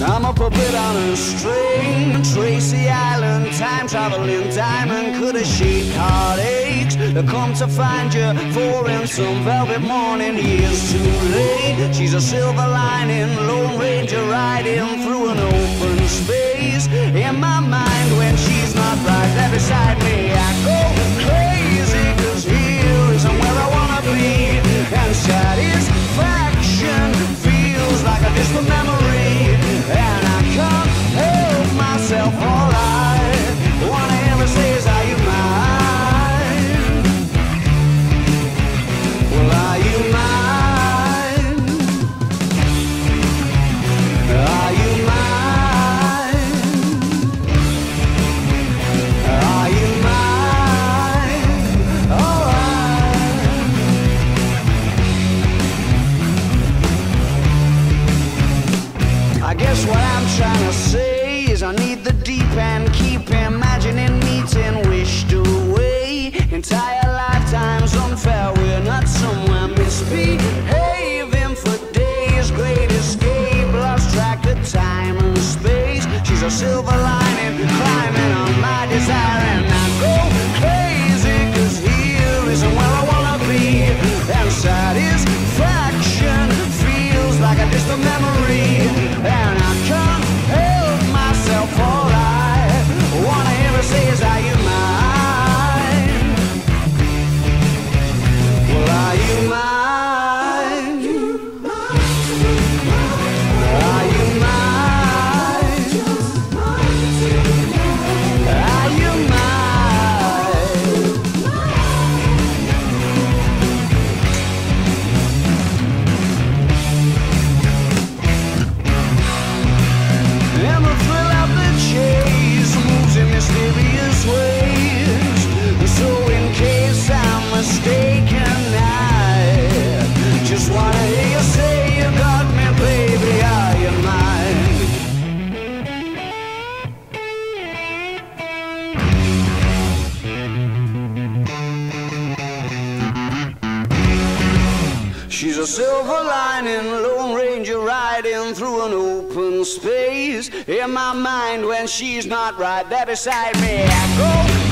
I'm a puppet on a string, Tracy Island, time-traveling diamond. Could have shaped heartaches, come to find you for in some velvet morning. Years too late, she's a silver lining, Lone Ranger riding through an open space. In my mind when she's not right there beside me, I go crazy, 'cause here isn't where I wanna be. And satisfaction feels like a distant memory, and I can't help myself. All I wanna ever say is, are you mine? Well, are you mine? Are you mine? Are you mine? All right. I guess what I'm trying to say is I need the deep end, keep imagining meeting wished away. Entire lifetimes unfair, we're not somewhere misbehaving for days. Great escape, lost track of time and space. She's a silver lining, climbing on my desire, and I go crazy, 'cause here isn't where I wanna be. And satisfaction feels like a distant memory, and I can't help myself. All I wanna ever say is, are you mine? Well, are you mine? Are you mine? Are you mine? And the thrill of the chase moves in mysterious ways. So in case I'm mistaken, I just wanna hear you say you got me, baby, are you mine? She's a silver lining, Lone Ranger riding through an open space. In my mind when she's not right there beside me, I go